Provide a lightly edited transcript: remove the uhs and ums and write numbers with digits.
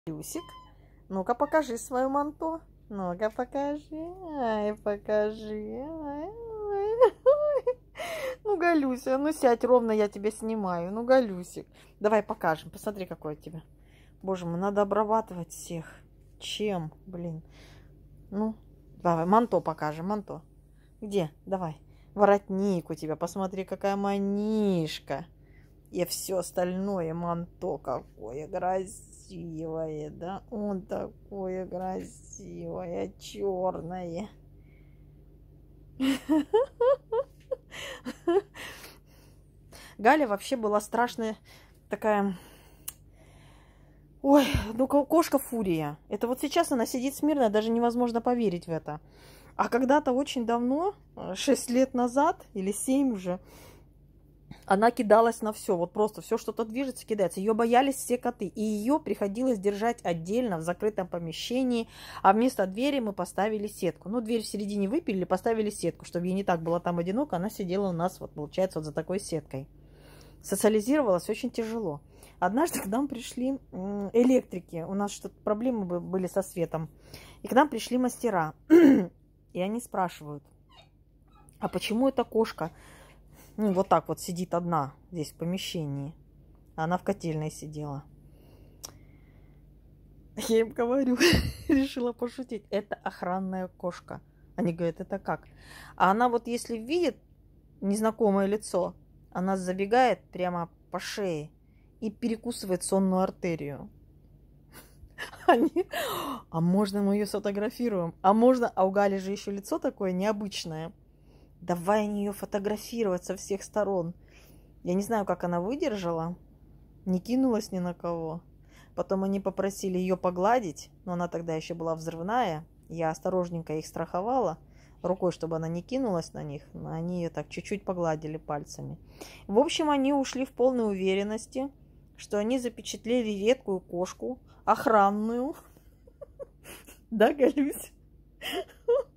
Люсик, ну-ка покажи свое манто. Ну-ка покажи. Ай, покажи. Ай, ай, ай. Ну, Галюся, ну сядь ровно, я тебя снимаю. Ну, Галюсик, давай покажем. Посмотри, какой у тебя. Боже мой, надо обрабатывать всех. Чем, блин? Ну, давай, манто покажем, манто. Где? Давай. Воротник у тебя, посмотри, какая манишка. И все остальное, манто какое красивое, да? Он такое красивое, черное. Галя вообще была страшная такая... Ой, ну кошка фурия. Это вот сейчас она сидит смирно, даже невозможно поверить в это. А когда-то очень давно, 6 лет назад или 7 уже, она кидалась на все. Вот просто все, что-то движется, кидается. Ее боялись все коты. И ее приходилось держать отдельно в закрытом помещении. А вместо двери мы поставили сетку. Ну, дверь в середине выпилили, поставили сетку, чтобы ей не так было там одиноко. Она сидела у нас, вот получается, вот за такой сеткой. Социализировалась очень тяжело. Однажды к нам пришли электрики. У нас что-то проблемы были со светом. И к нам пришли мастера. И они спрашивают, а почему эта кошка, ну, вот так вот сидит одна здесь в помещении? А она в котельной сидела. Я им говорю, решила пошутить, это охранная кошка. Они говорят, это как? А она вот если видит незнакомое лицо, она забегает прямо по шее и перекусывает сонную артерию. Они... А можно мы ее сфотографируем? А можно... А у Гали же еще лицо такое необычное. Давай они ее фотографировать со всех сторон. Я не знаю, как она выдержала. Не кинулась ни на кого. Потом они попросили ее погладить. Но она тогда еще была взрывная. Я осторожненько их страховала рукой, чтобы она не кинулась на них. Но они ее так чуть-чуть погладили пальцами. В общем, они ушли в полной уверенности, что они запечатлели редкую кошку, охранную. Да, Галюсь?